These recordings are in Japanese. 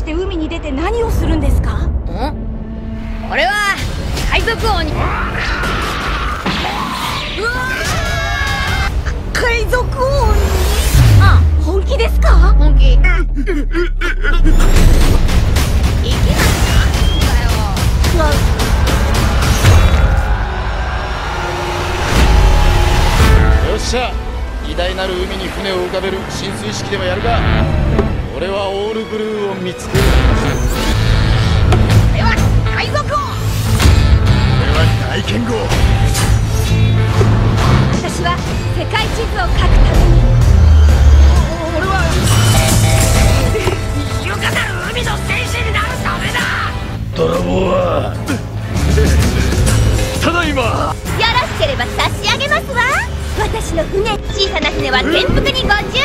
して海に出て何をするんですか？ 俺は海賊王に。 海賊王に？本気ですか？ 本気。いきなりよっしゃ、偉大なる海に船を浮かべる進水式でもやるか。俺はオールブルーを見つける。 俺は海賊王。 俺は大剣豪。 私は世界地図を書くために。 俺は優雅なる海の戦士になるためだ。 泥棒はただいま。 よろしければ差し上げますわ。私の船、小さな船は転覆にご注意。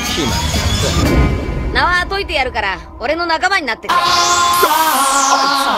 名は解いてやるから俺の仲間になってくれ。